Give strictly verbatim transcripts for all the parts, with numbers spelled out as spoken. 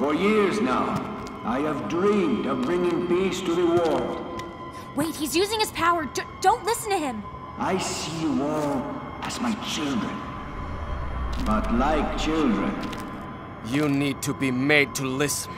For years now, I have dreamed of bringing peace to the world. Wait, he's using his power. D don't listen to him. I see you all as my children. But like children... You need to be made to listen.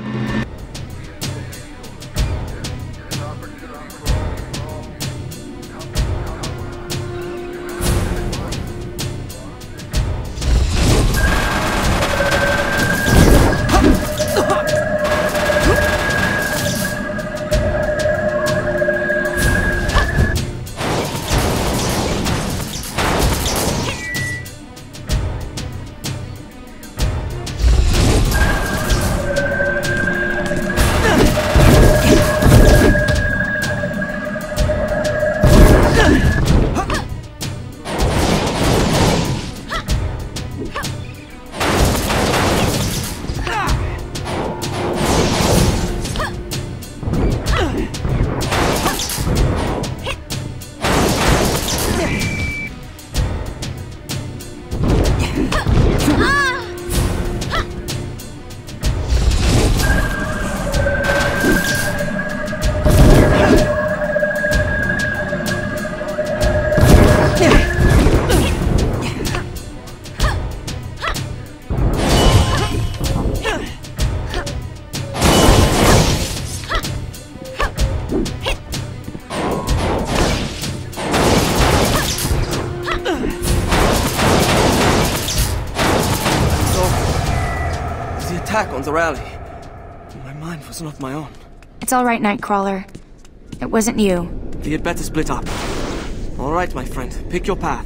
Attack on the rally. My mind was not my own. It's all right, Nightcrawler. It wasn't you. We had better split up. All right, my friend. Pick your path.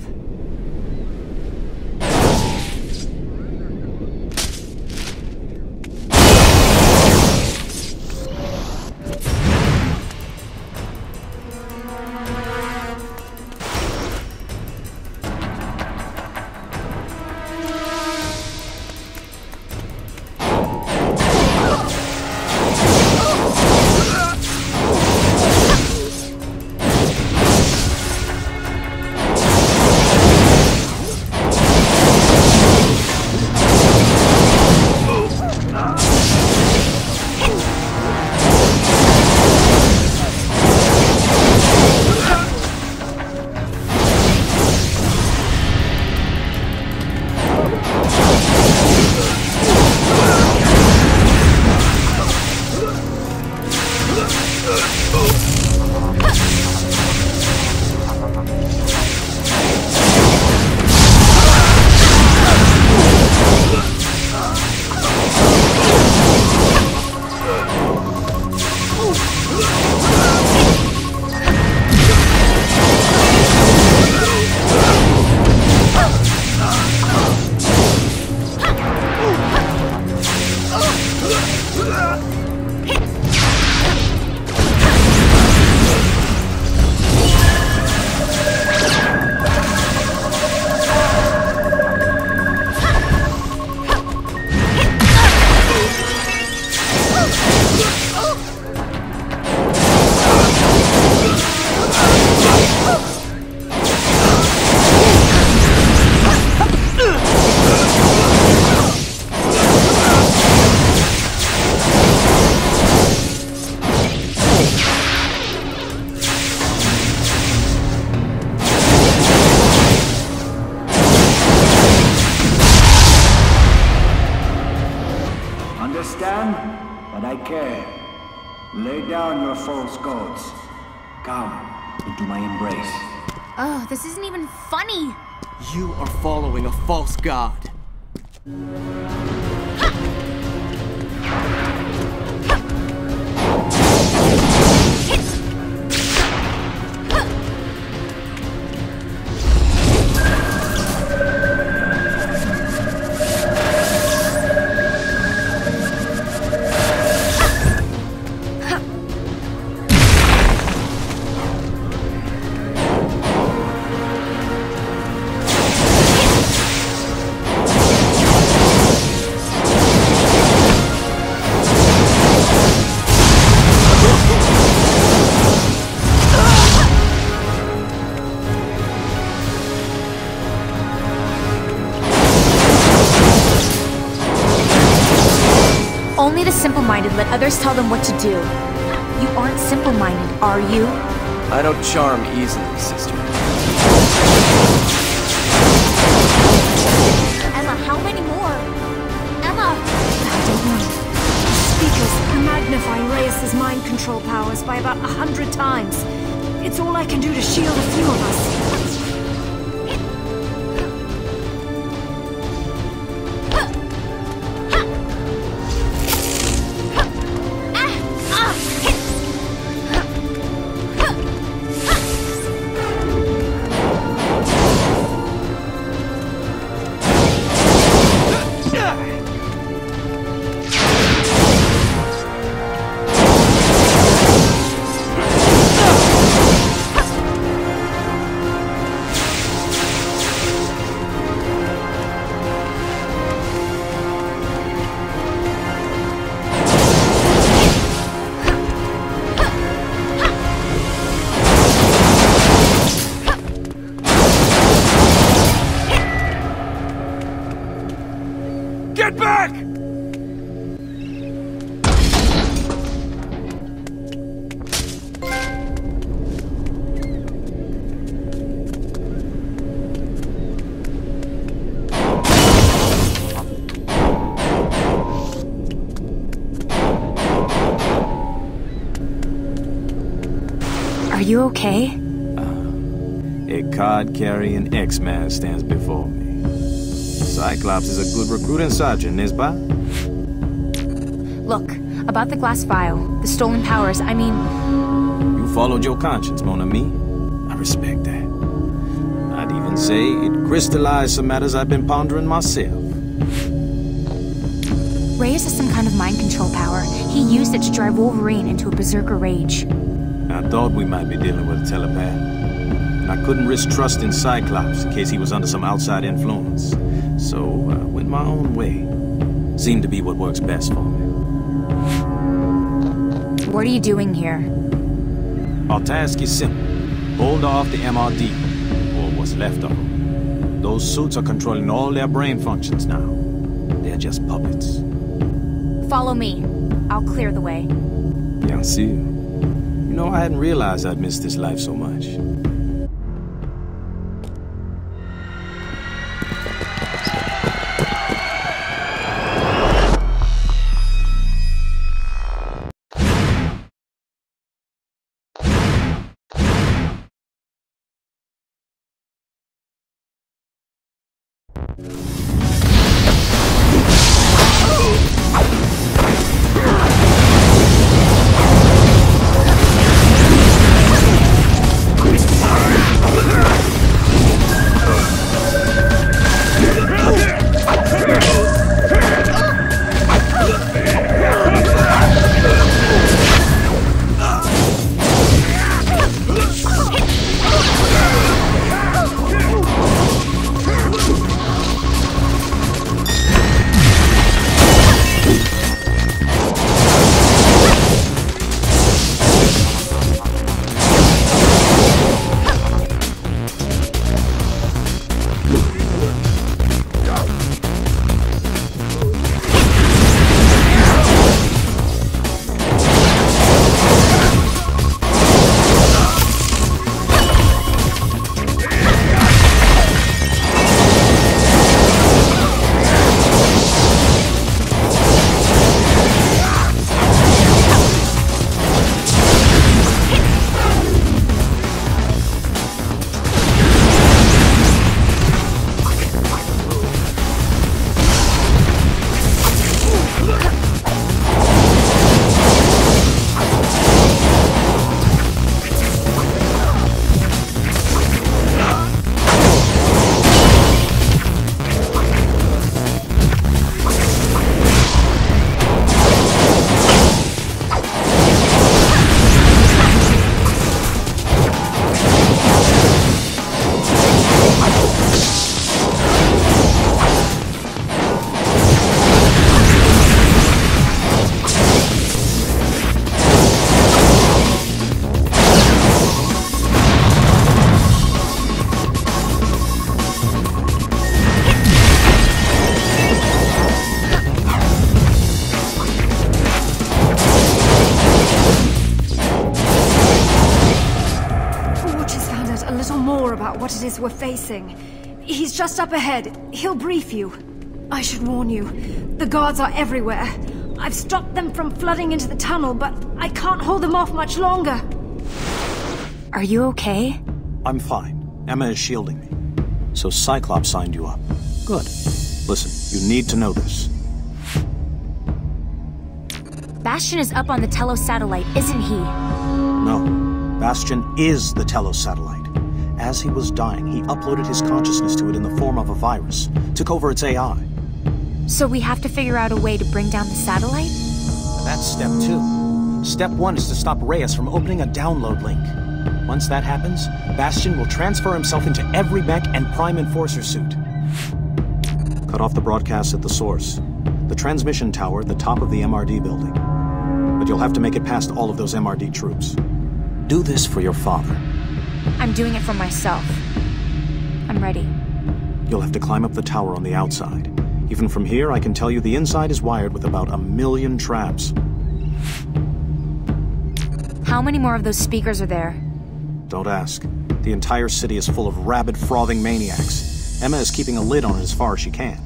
Understand? But I care. Lay down your false gods. Come into my embrace. Oh, this isn't even funny. You are following a false god. simple-minded, let others tell them what to do. You aren't simple-minded, are you? I don't charm easily, sister. Emma, how many more? Emma! I don't know. Speakers are magnifying Reyes' mind control powers by about a hundred times. It's all I can do to shield a few of us. Get back! Are you okay? A card-carrying X-Man stands before me. Cyclops is a good recruiting sergeant, Nisba. Look, about the glass vial, the stolen powers, I mean... You followed your conscience, mon ami. I respect that. I'd even say it crystallized some matters I've been pondering myself. Reyes has some kind of mind control power. He used it to drive Wolverine into a berserker rage. I thought we might be dealing with a telepath. And I couldn't risk trusting Cyclops in case he was under some outside influence. So I went my own way. Seemed to be what works best for me. What are you doing here? Our task is simple. Hold off the M R D, or what's left of them. Those suits are controlling all their brain functions now. They're just puppets. Follow me. I'll clear the way. Bien sûr. You know, I hadn't realized I'd missed this life so much. enemies we're facing. He's just up ahead. He'll brief you. I should warn you, the guards are everywhere. I've stopped them from flooding into the tunnel, but I can't hold them off much longer. Are you okay? I'm fine. Emma is shielding me. So Cyclops signed you up. Good. Listen, you need to know this. Bastion is up on the Telos satellite, isn't he? No. Bastion is the Telos satellite. As he was dying, he uploaded his consciousness to it in the form of a virus, took over its A I. So we have to figure out a way to bring down the satellite? That's step two. Step one is to stop Reyes from opening a download link. Once that happens, Bastion will transfer himself into every mech and Prime Enforcer suit. Cut off the broadcast at the source. The transmission tower at the top of the M R D building. But you'll have to make it past all of those M R D troops. Do this for your father. I'm doing it for myself. I'm ready. You'll have to climb up the tower on the outside. Even from here, I can tell you the inside is wired with about a million traps. How many more of those speakers are there? Don't ask. The entire city is full of rabid, frothing maniacs. Emma is keeping a lid on it as far as she can.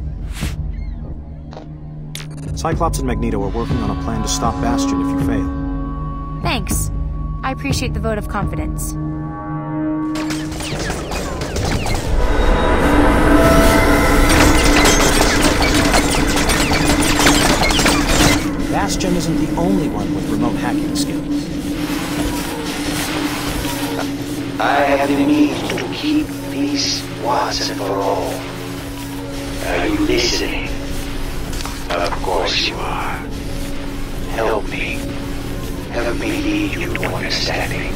Cyclops and Magneto are working on a plan to stop Bastion if you fail. Thanks. I appreciate the vote of confidence. Bastion isn't the only one with remote hacking skills. I have the means to keep peace once and for all. Are you listening? Of course you are. Help me. Help me lead you to understanding.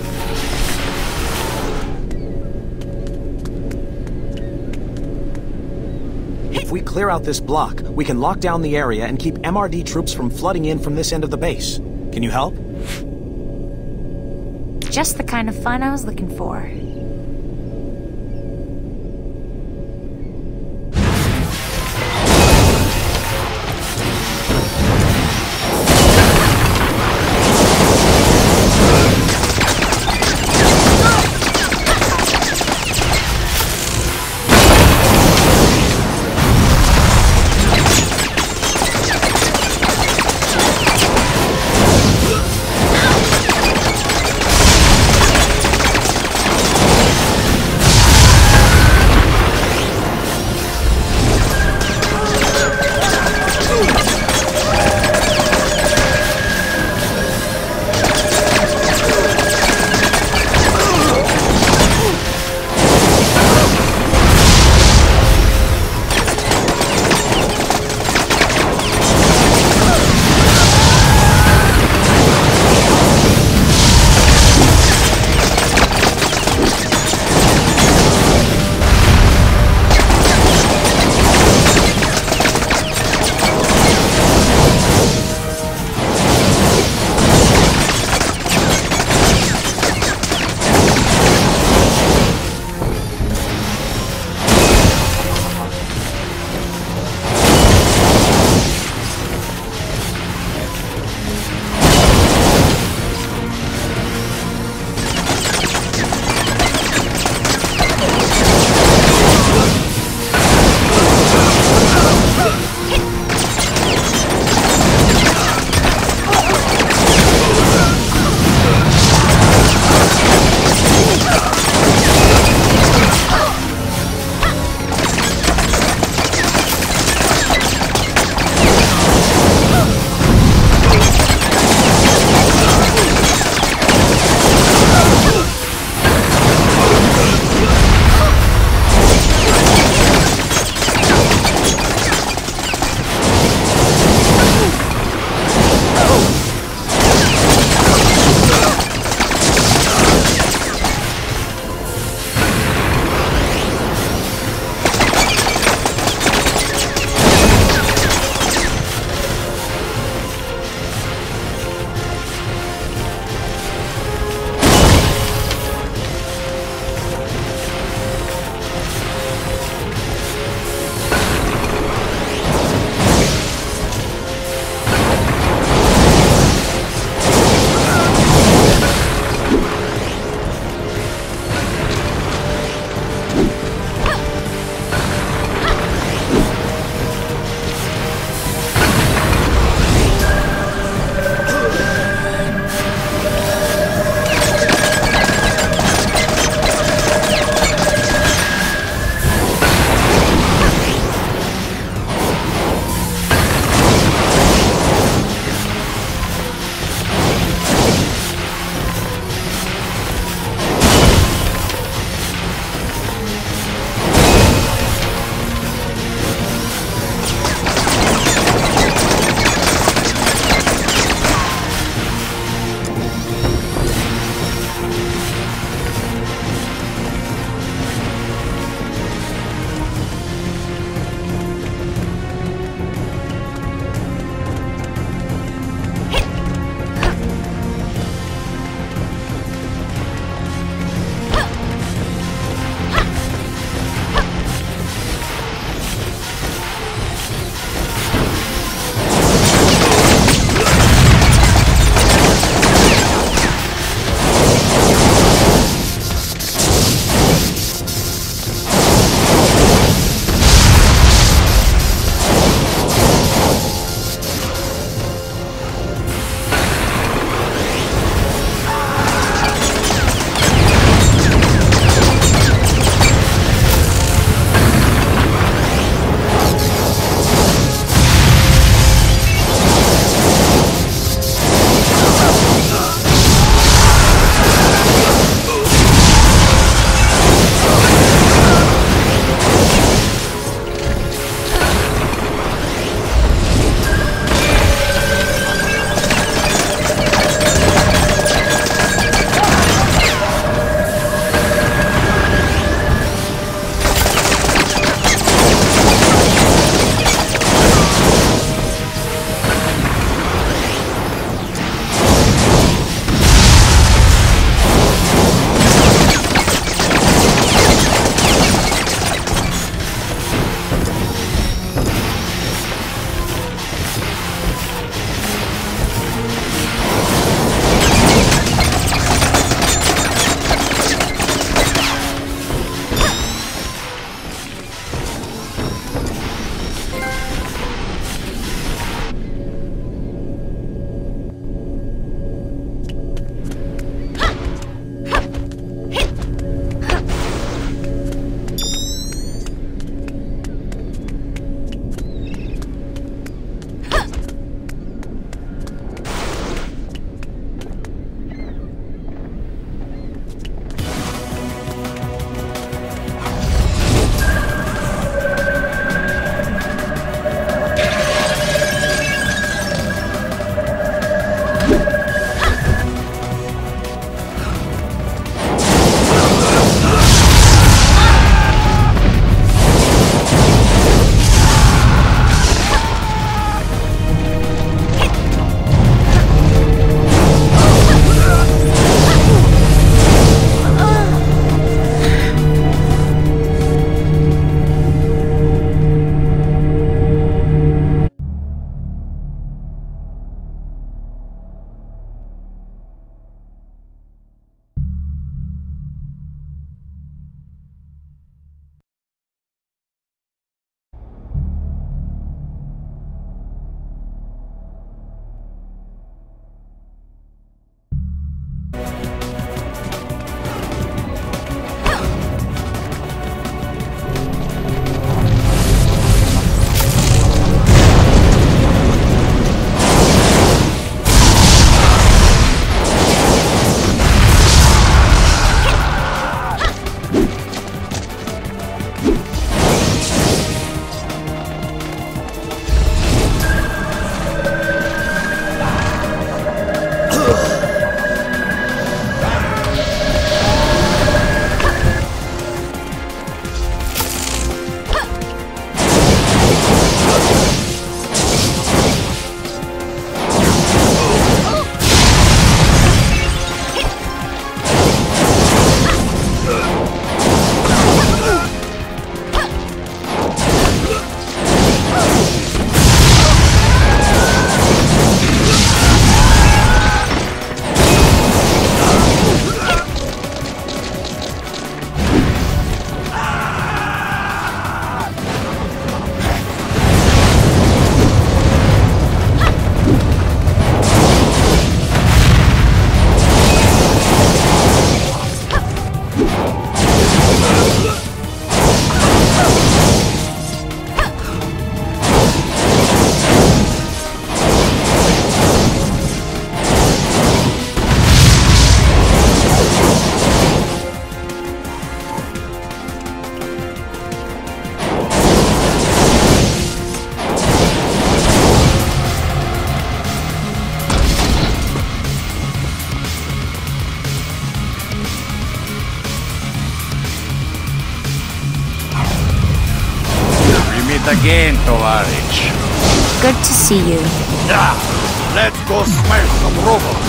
If we clear out this block, we can lock down the area and keep M R D troops from flooding in from this end of the base. Can you help? Just the kind of fun I was looking for. it again, Tovarich. Good to see you. Yeah, let's go smash some robots.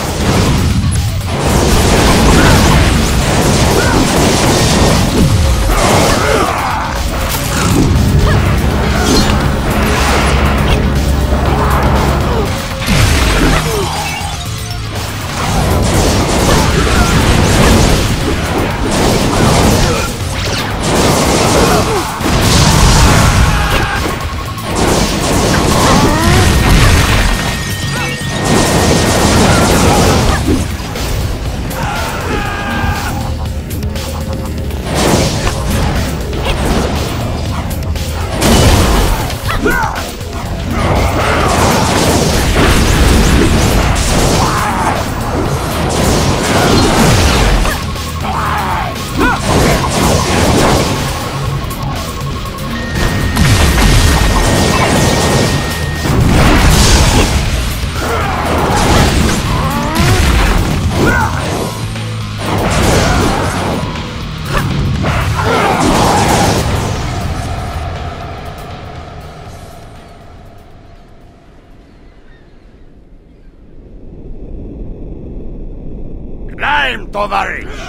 Climb, Tovarich!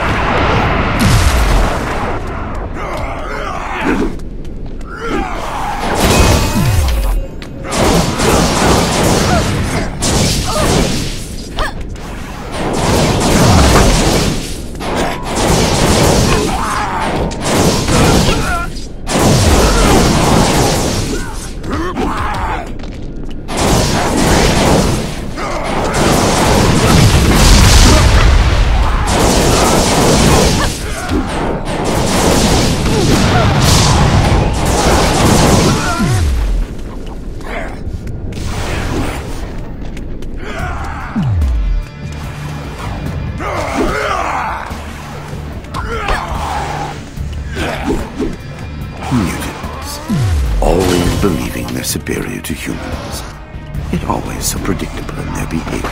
Always believing they're superior to humans. Yet always so predictable in their behavior.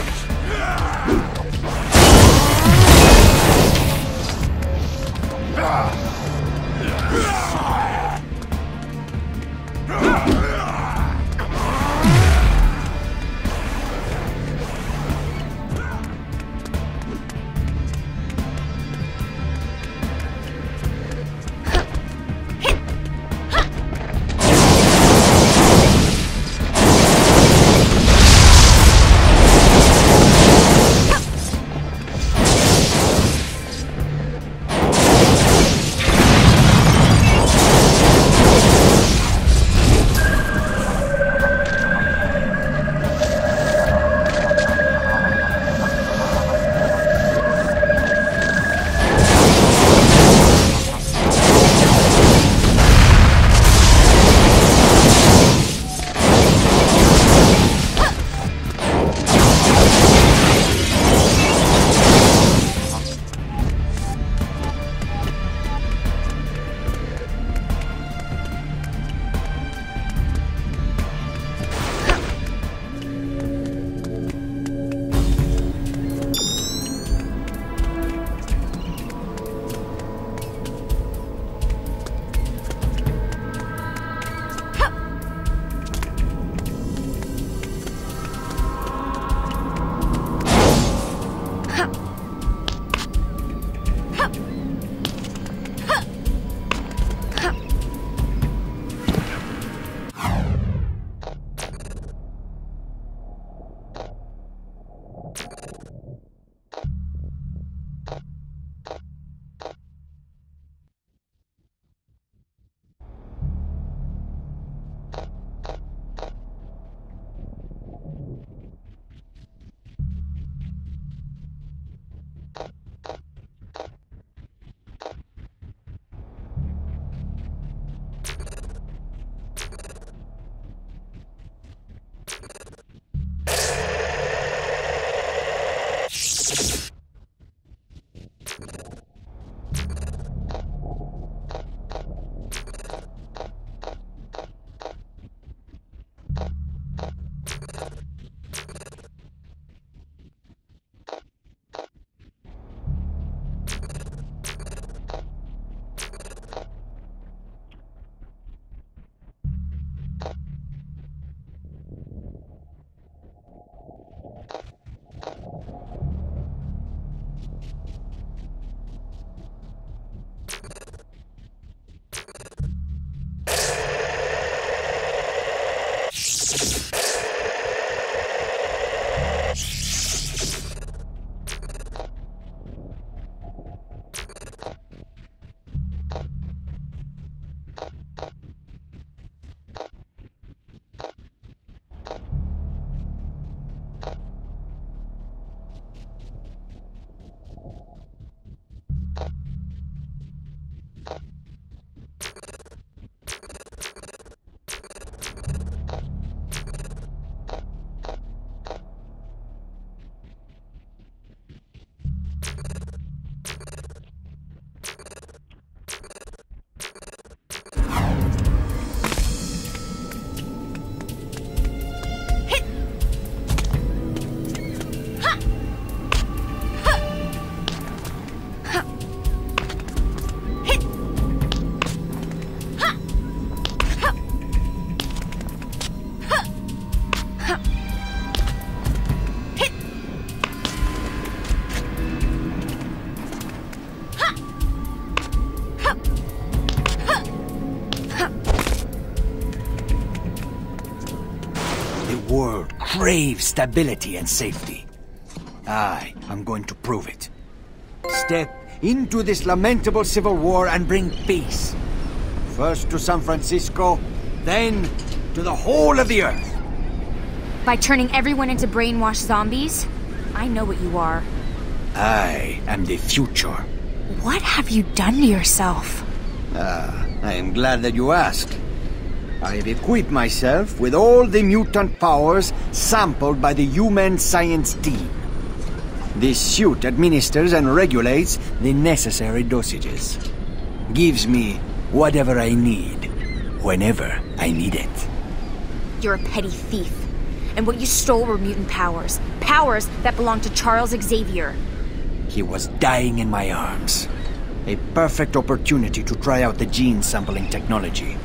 world craves stability and safety. I am going to prove it. Step into this lamentable civil war and bring peace. First to San Francisco, then to the whole of the Earth. By turning everyone into brainwashed zombies? I know what you are. I am the future. What have you done to yourself? Ah, I am glad that you asked. I have equipped myself with all the mutant powers sampled by the human science team. This suit administers and regulates the necessary dosages. Gives me whatever I need, whenever I need it. You're a petty thief. And what you stole were mutant powers. Powers that belong to Charles Xavier. He was dying in my arms. A perfect opportunity to try out the gene sampling technology.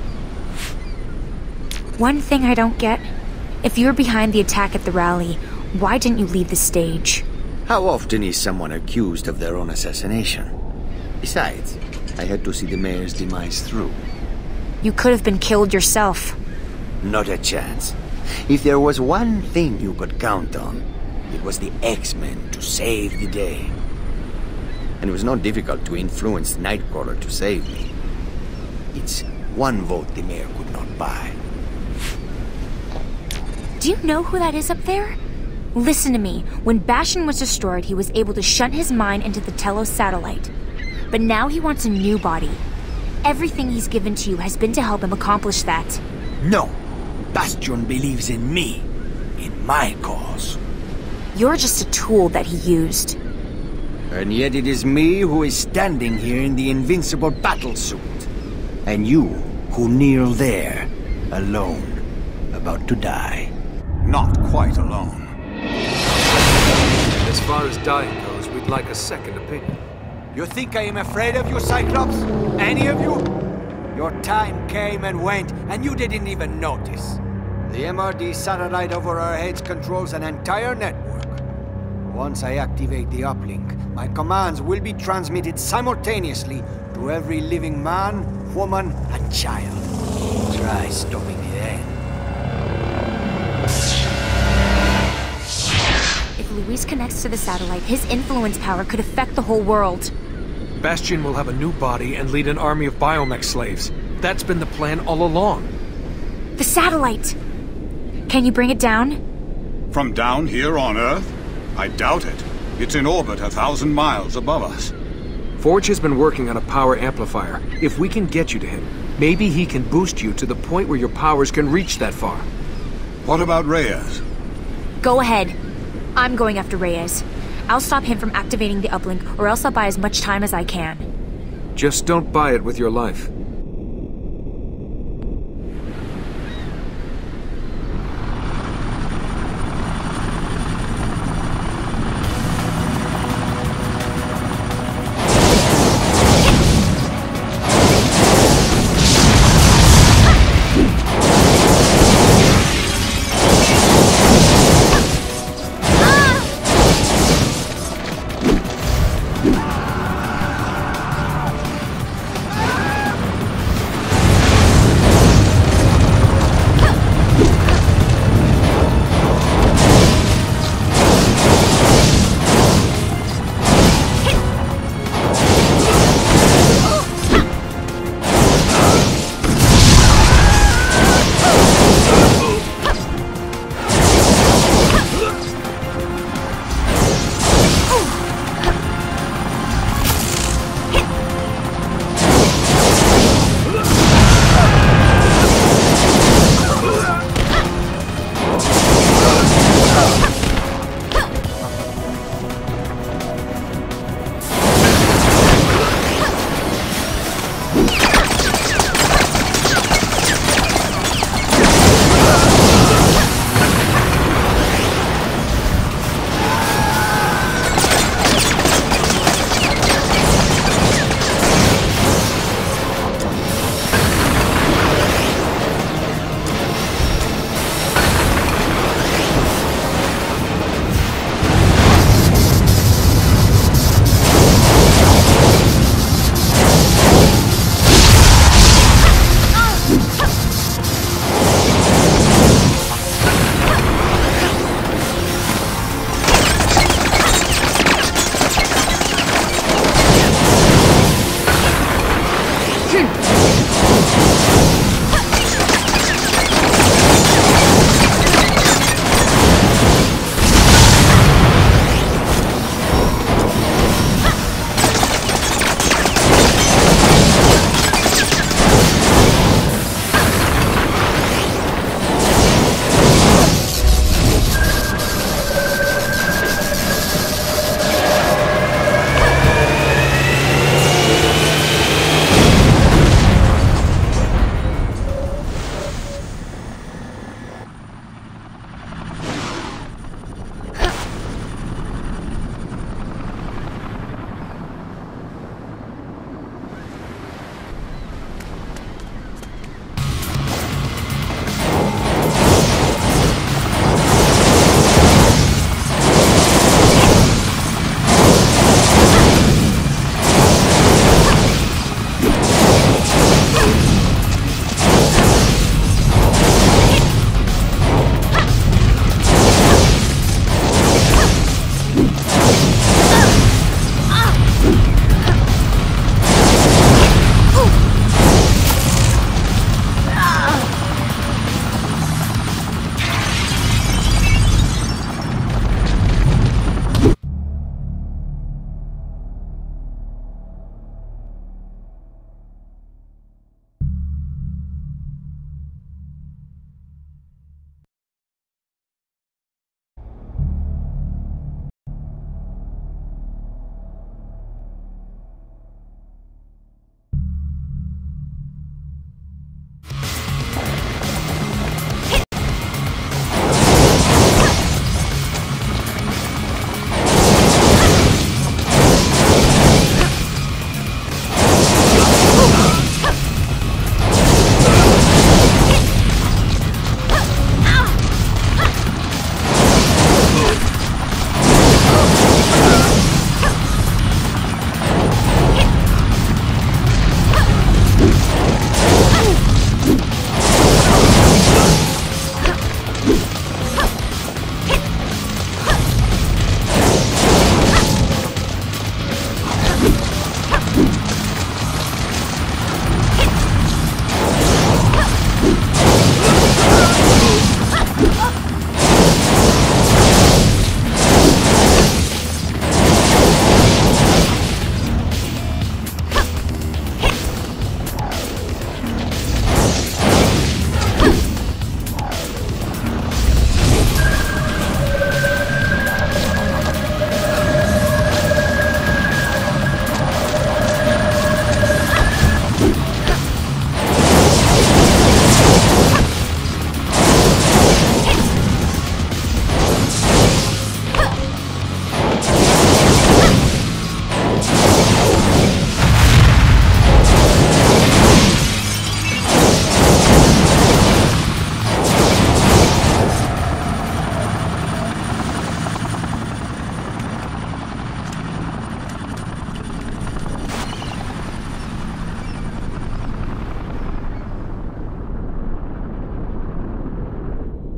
One thing I don't get. If you were behind the attack at the rally, why didn't you leave the stage? How often is someone accused of their own assassination? Besides, I had to see the mayor's demise through. You could have been killed yourself. Not a chance. If there was one thing you could count on, it was the X-Men to save the day. And it was not difficult to influence Nightcrawler to save me. It's one vote the mayor could not buy. Do you know who that is up there? Listen to me. When Bastion was destroyed, he was able to shunt his mind into the Telos satellite. But now he wants a new body. Everything he's given to you has been to help him accomplish that. No. Bastion believes in me. In my cause. You're just a tool that he used. And yet it is me who is standing here in the invincible battlesuit. And you who kneel there, alone, about to die. Not quite alone. As far as dying goes, we'd like a second opinion. You think I am afraid of you, Cyclops? Any of you? Your time came and went, and you didn't even notice. The M R D satellite over our heads controls an entire network. Once I activate the uplink, my commands will be transmitted simultaneously to every living man, woman, and child. Try stopping it then. If Luis connects to the satellite, his influence power could affect the whole world. Bastion will have a new body and lead an army of biomech slaves. That's been the plan all along. The satellite! Can you bring it down? From down here on Earth? I doubt it. It's in orbit a thousand miles above us. Forge has been working on a power amplifier. If we can get you to him, maybe he can boost you to the point where your powers can reach that far. What about Reyes? Go ahead. I'm going after Reyes. I'll stop him from activating the uplink, or else I'll buy as much time as I can. Just don't buy it with your life.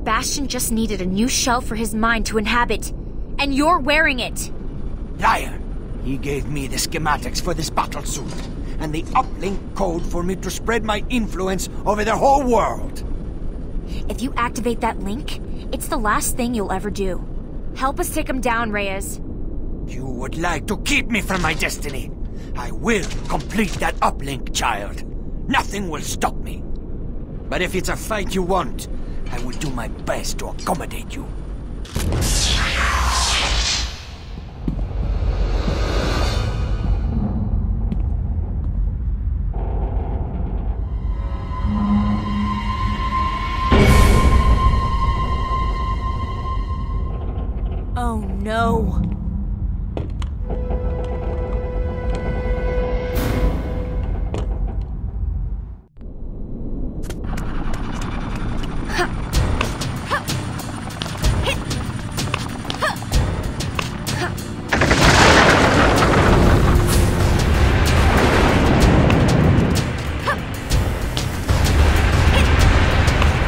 Bastion just needed a new shell for his mind to inhabit, and you're wearing it! Liar! He gave me the schematics for this battle suit, and the uplink code for me to spread my influence over the whole world! If you activate that link, it's the last thing you'll ever do. Help us take him down, Reyes. You would like to keep me from my destiny. I will complete that uplink, child. Nothing will stop me. But if it's a fight you want, I will do my best to accommodate you. Oh no.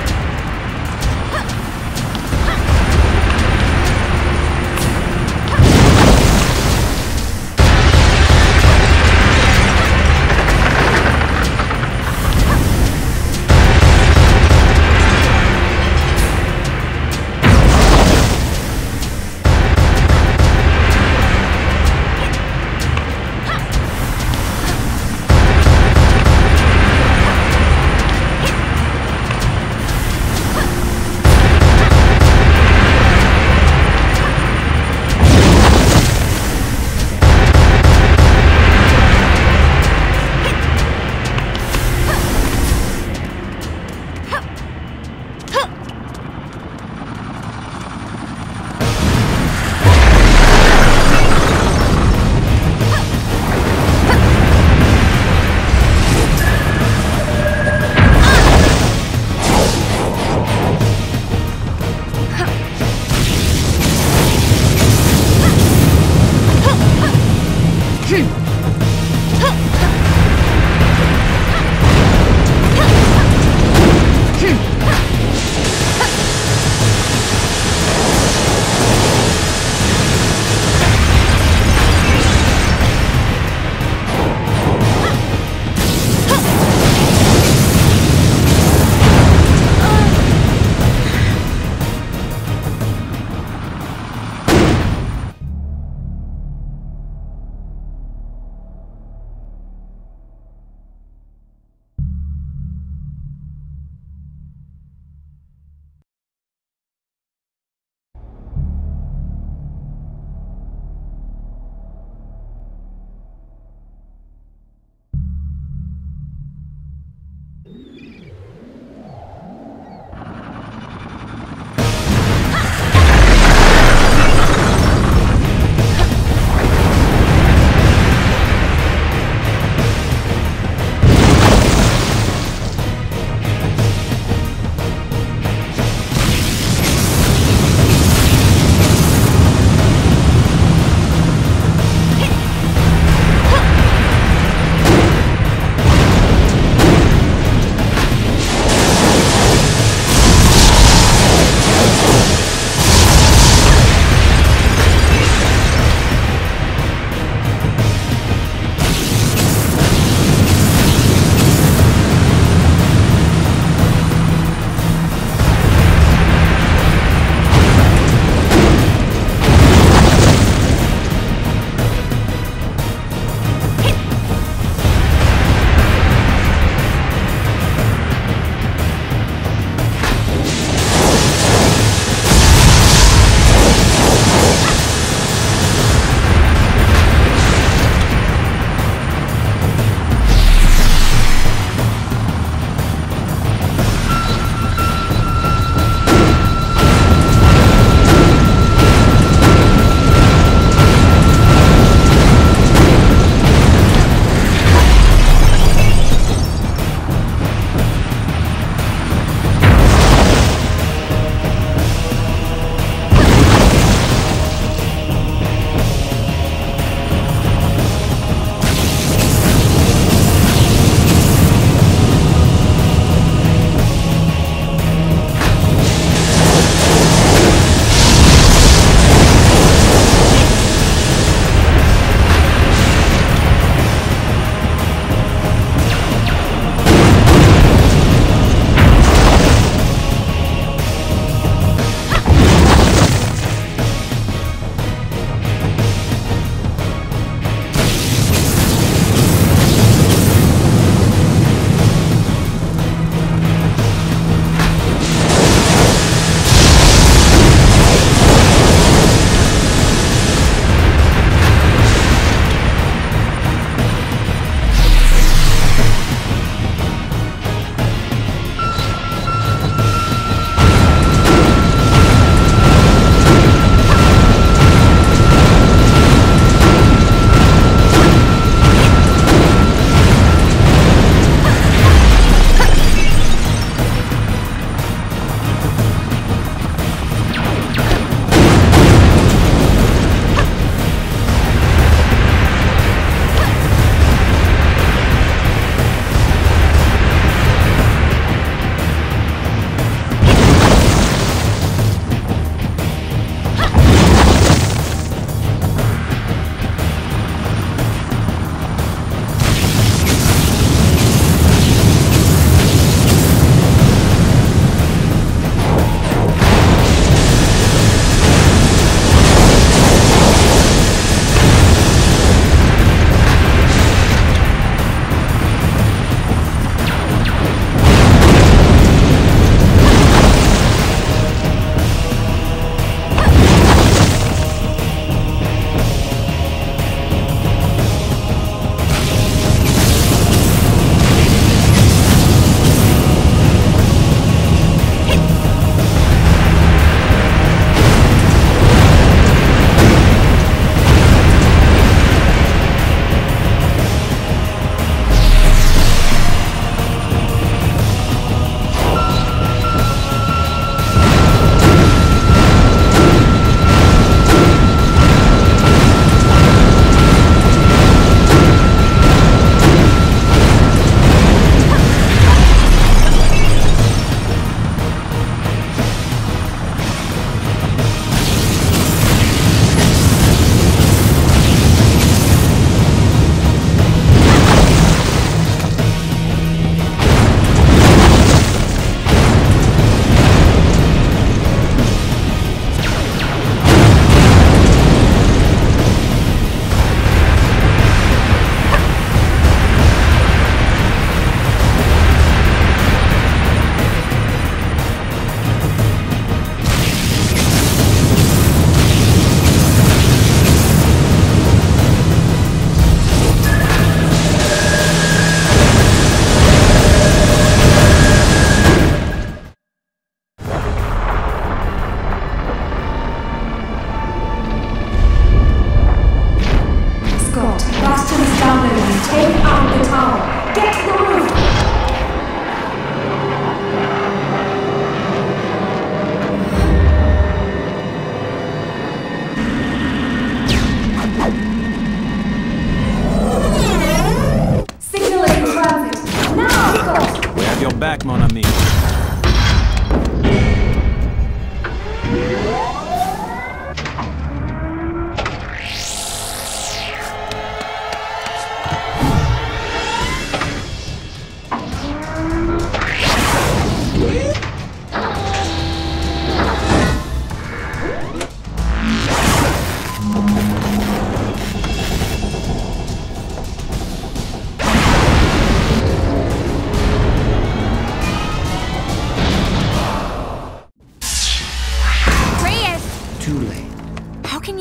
Ha!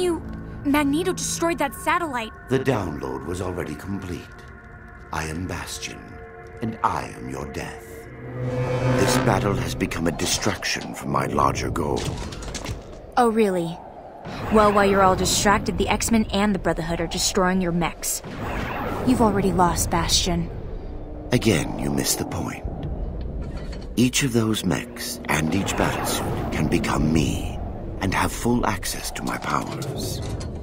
you... Magneto destroyed that satellite. The download was already complete. I am Bastion, and I am your death. This battle has become a distraction from my larger goal. Oh, really? Well, while you're all distracted, the X-Men and the Brotherhood are destroying your mechs. You've already lost, Bastion. Again, you miss the point. Each of those mechs and each battlesuit can become me and have full access to my powers.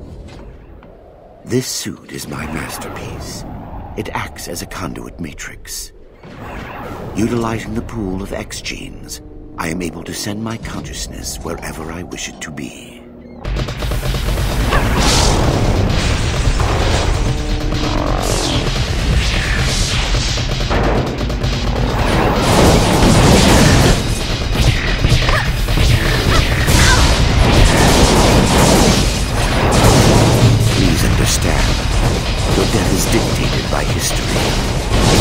This suit is my masterpiece. It acts as a conduit matrix. Utilizing the pool of X genes, I am able to send my consciousness wherever I wish it to be. Please understand, your death is dictated by history.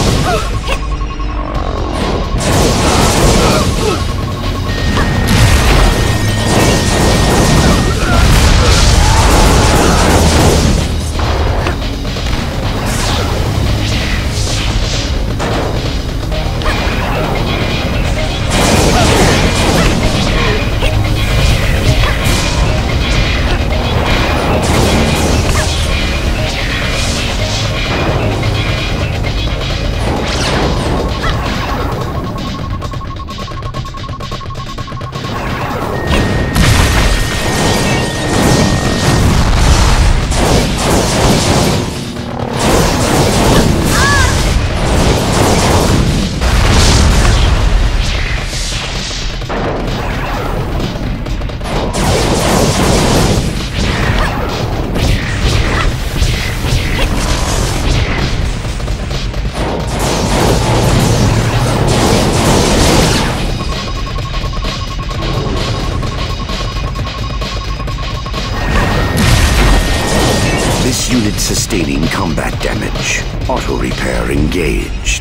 Unit sustaining combat damage. Auto repair engaged.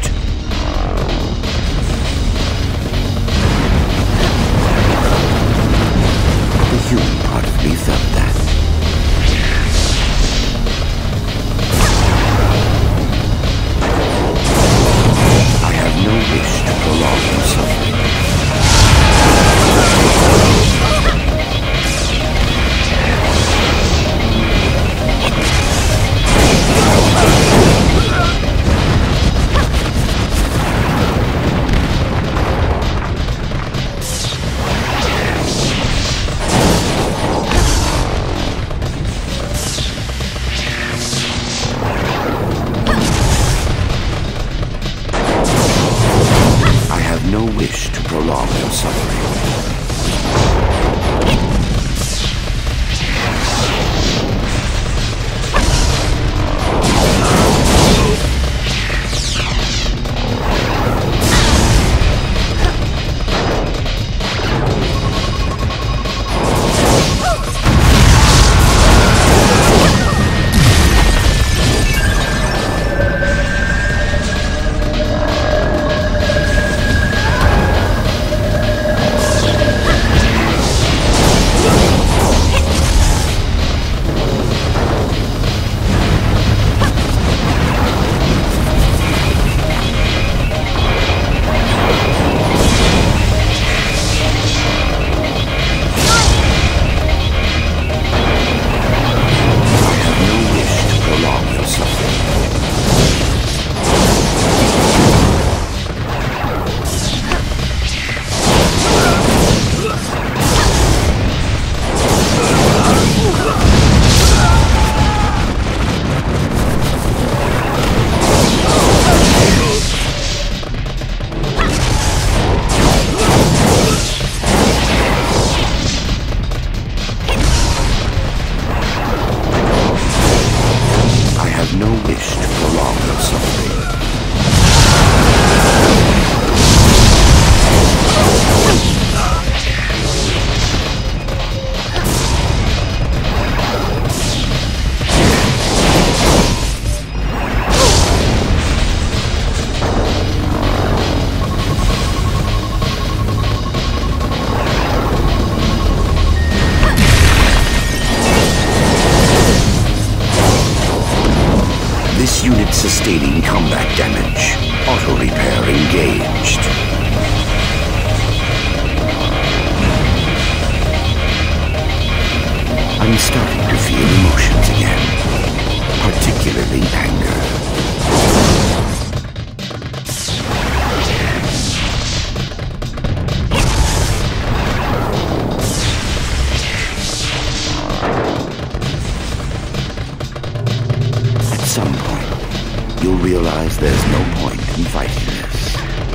The human part of me felt that. I have no wish to prolong your suffering. No wish to prolong your suffering. unit sustaining combat damage. Auto repair engaged. I'm starting to feel emotions again, particularly anger. At some point, you'll realize there's no point in fighting this.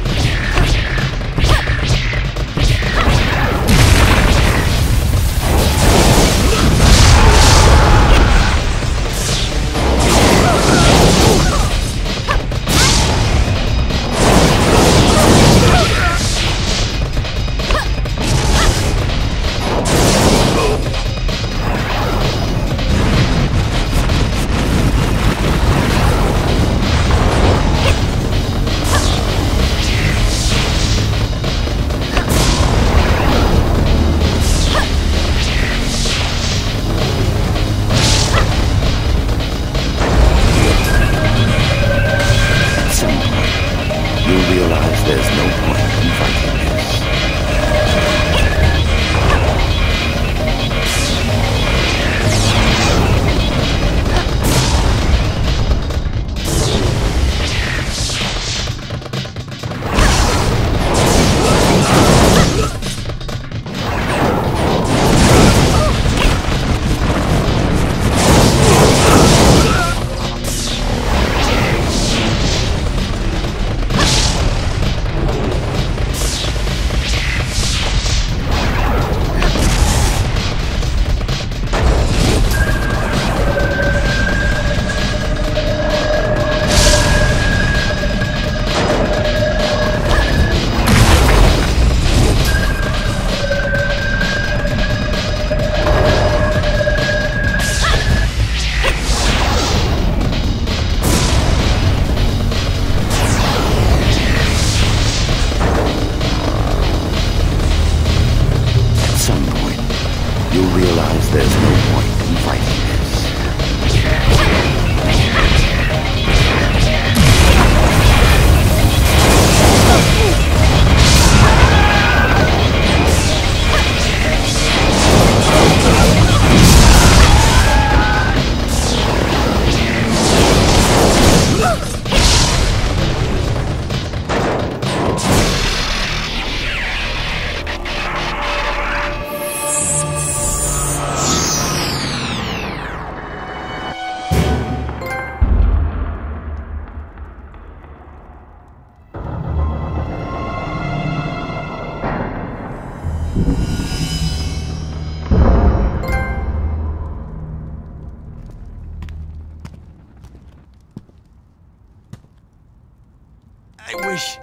I wish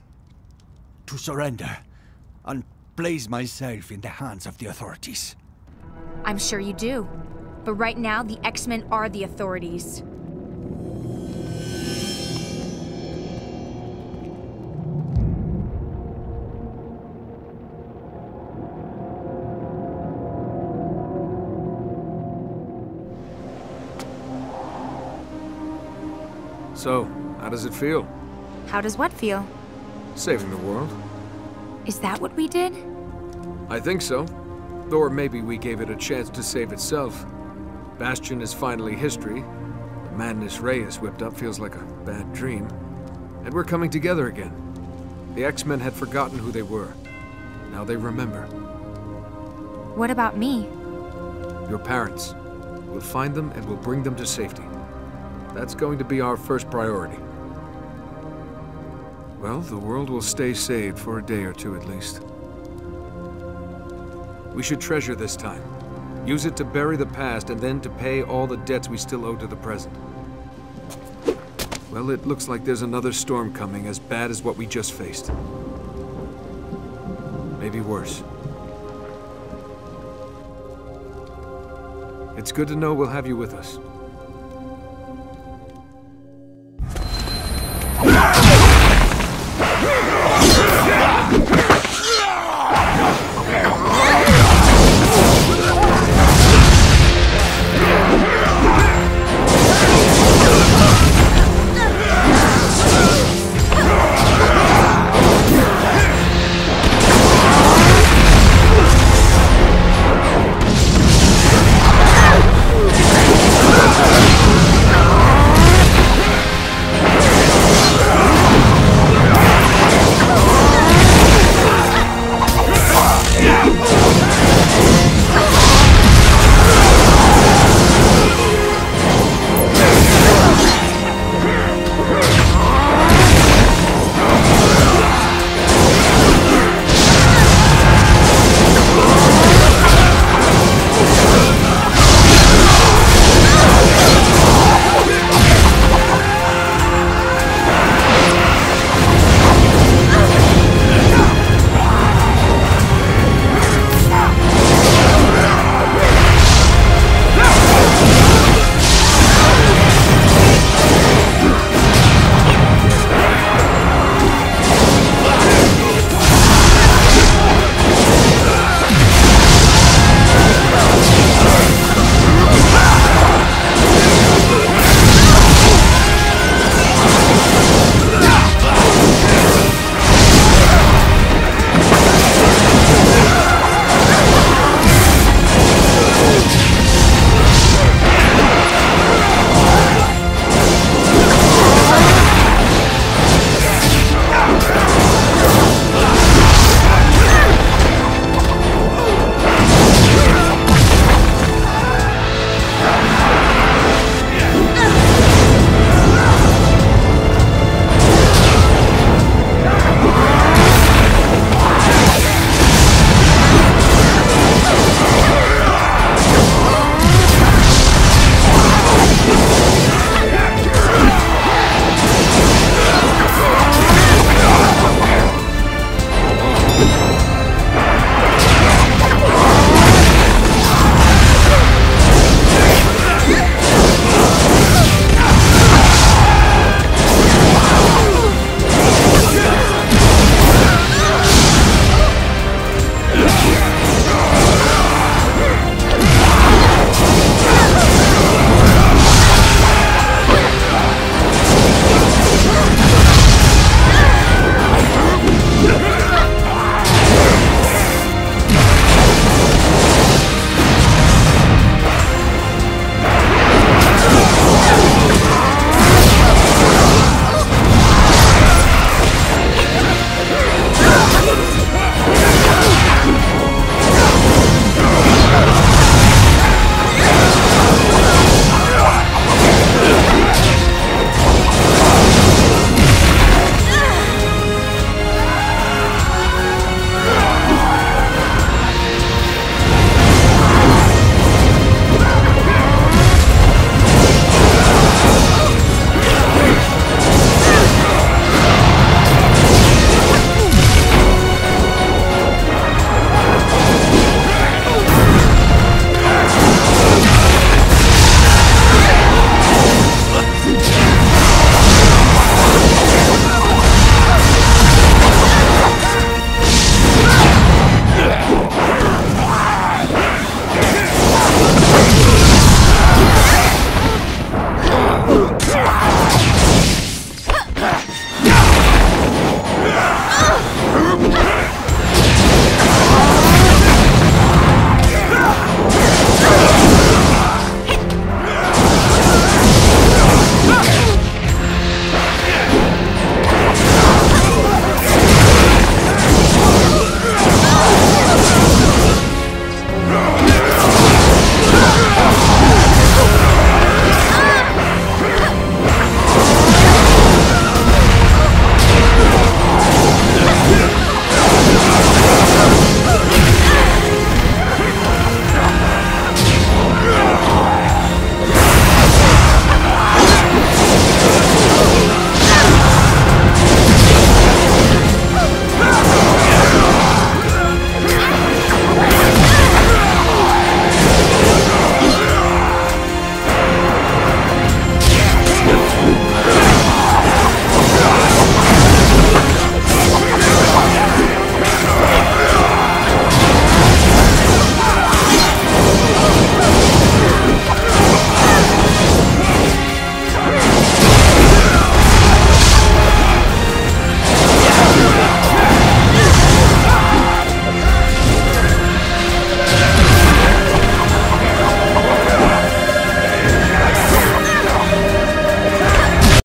to surrender and place myself in the hands of the authorities. I'm sure you do. But right now, the X-Men are the authorities. So, how does it feel? How does what feel? Saving the world. Is that what we did? I think so. Or maybe we gave it a chance to save itself. Bastion is finally history. The madness Ray has whipped up feels like a bad dream. And we're coming together again. The X-Men had forgotten who they were. Now they remember. What about me? Your parents. We'll find them and we'll bring them to safety. That's going to be our first priority. Well, the world will stay saved for a day or two at least. We should treasure this time. Use it to bury the past and then to pay all the debts we still owe to the present. Well, it looks like there's another storm coming as bad as what we just faced. Maybe worse. It's good to know we'll have you with us.